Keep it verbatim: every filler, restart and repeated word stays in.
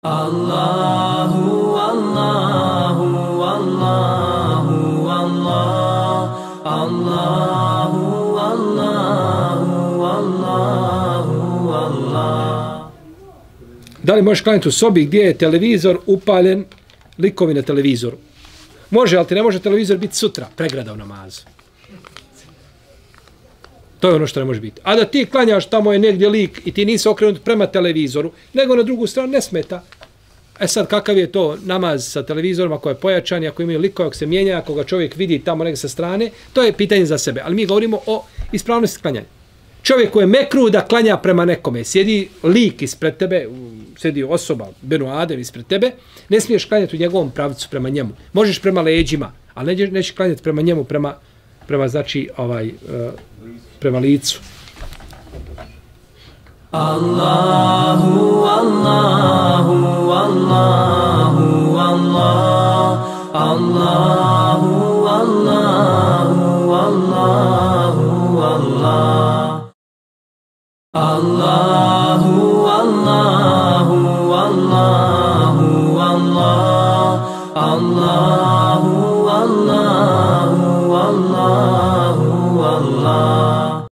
Allahu, Allahu, Allahu, Allah, Allahu, Allahu, Allahu, Allah. Da li možeš klanjati u sobi gdje je televizor upaljen, likovi na televizoru? Može, ali ti ne može televizor biti sutra, pregrada u namazu. To je ono što ne može biti. A da ti klanjaš, tamo je negdje lik i ti nisi okrenut prema televizoru, nego na drugu stranu ne smeta. E sad, kakav je to namaz sa televizorom, ako je pojačan, ako imaju likove, ako se mijenja, ako ga čovjek vidi tamo negdje sa strane, to je pitanje za sebe. Ali mi govorimo o ispravnosti klanjanja. Čovjek koji je mekru da klanja prema nekome, sjedi lik ispred tebe, sjedi osoba, Benu Adem ispred tebe, ne smiješ klanjati u njegovom pravcu prema njemu. Možeš prema leđima, ali nećeš, nećeš klanjati prema njemu, prema, prema znači, ovaj, uh, prema licu. Allahu, Allahu, Allahu, Allah, Allahu, Allahu, Allahu, Allah. Allahu, Allahu, Allahu, Allah, Allahu,